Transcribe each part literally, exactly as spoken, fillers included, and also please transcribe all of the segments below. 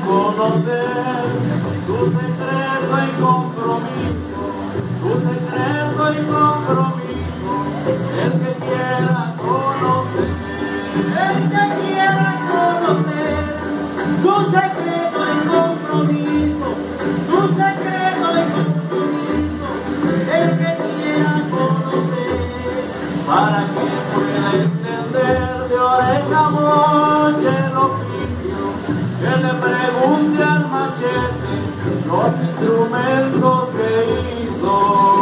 conocer su secreto y compromiso, su secreto y compromiso, el que quiera conocer, El que quiera conocer su secreto y compromiso, su secreto y compromiso, el que quiera conocer, para que pueda entender de oreja a mocha el oficio, que le pregunte al machete los instrumentos que hizo.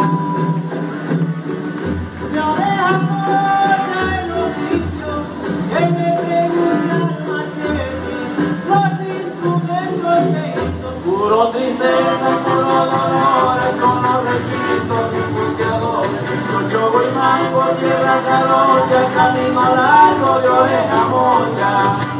de oreja a mocha el oficio, que le pregunta al machete los instrumentos que hizo. Puro tristeza, puro dolores, con los requintos y punteadores, con chogo y mango, tierra jarocha, camino largo de oreja a mocha.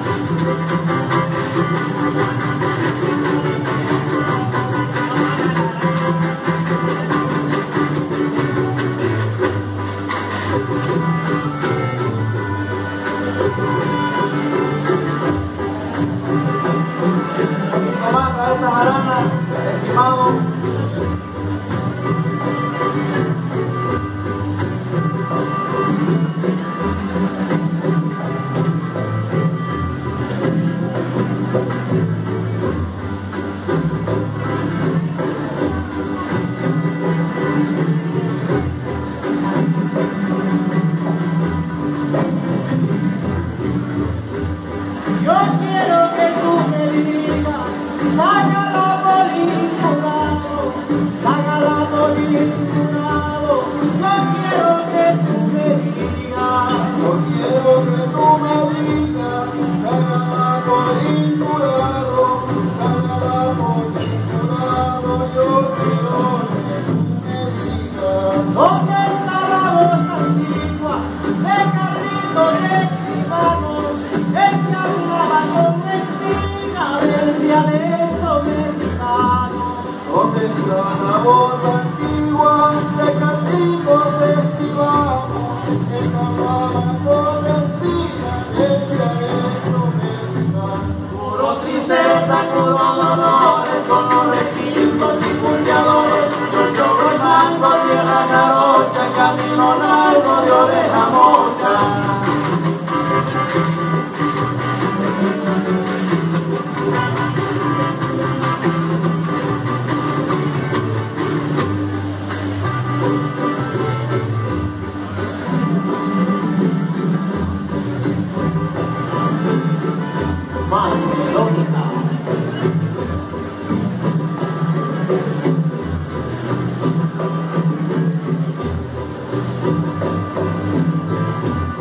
Un más a esta jarana, estimado. Yo quiero que tú me digas, sácala por incurado, sácala por incurado. Yo quiero que tú me digas, Yo quiero que tú me digas, sácala por incurado, sácala por incurado. Yo quiero que tú me digas, ¿dónde está la voz antigua de Carlitos Escribano, el que hablaba con espiga del dialecto mexicano? ¿dónde está la voz antigua de Carlitos Escribano, que hablaba con espiga del dialecto mexicano? Puro tristeza, puro dolores, con los requintos y punteadores, chocho y mango, tierra jarocha, camino largo de oreja a mocha. Más melódica.